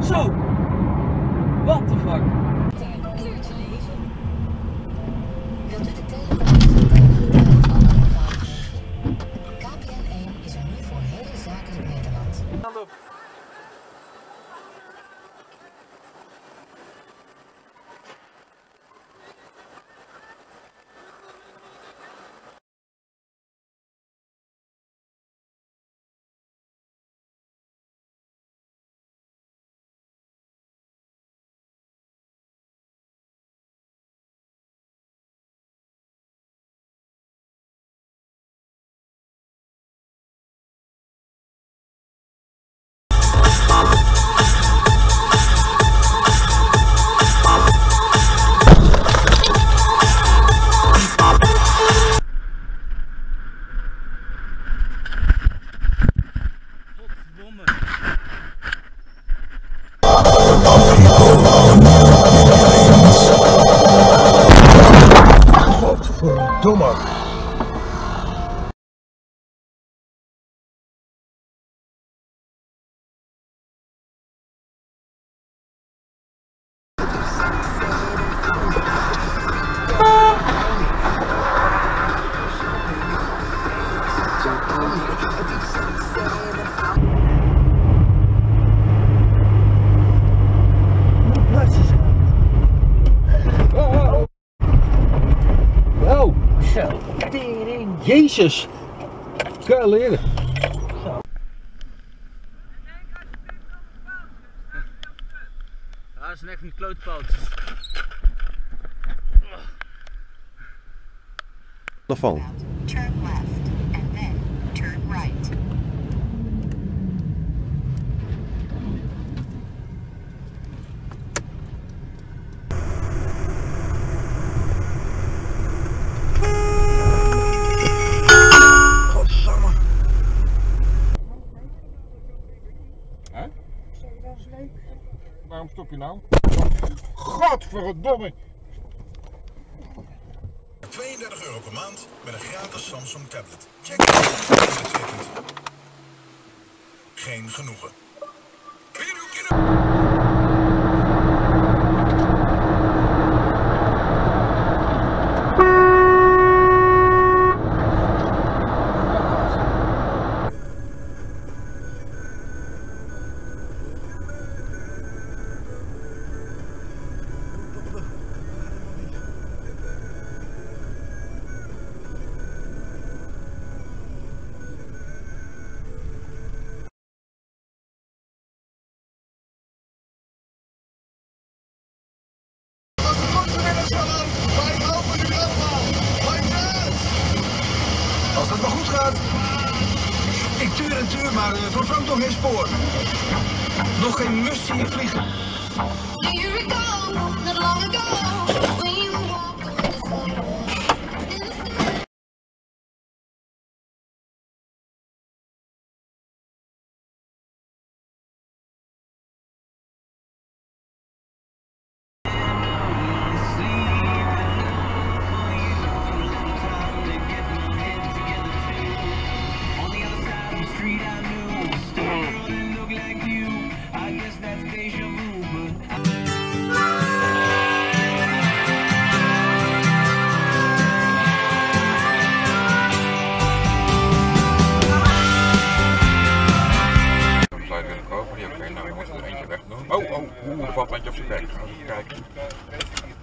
Zo! What the fuck? Een kleurtje leven. Wilt u de telefoon KPN1 is er nu voor heel zakelijk Nederland. Godverdomme. Jezus! Kan je leren? Ja, dat zijn echt van die klootpaaltjes. Telefoon. Turn left and then turn right. Waarom stop je nou? Godverdomme! €32 per maand met een gratis Samsung tablet. Check het. Geen genoegen. Als het maar goed gaat. Ik tuur en tuur, maar van Frank nog geen spoor. Nog geen mus zie je vliegen. Here we go, not long ago, we were walking on the Nou, dan moeten we er eentje weg doen. Oh, er valt eentje op zijn bek. Even kijken.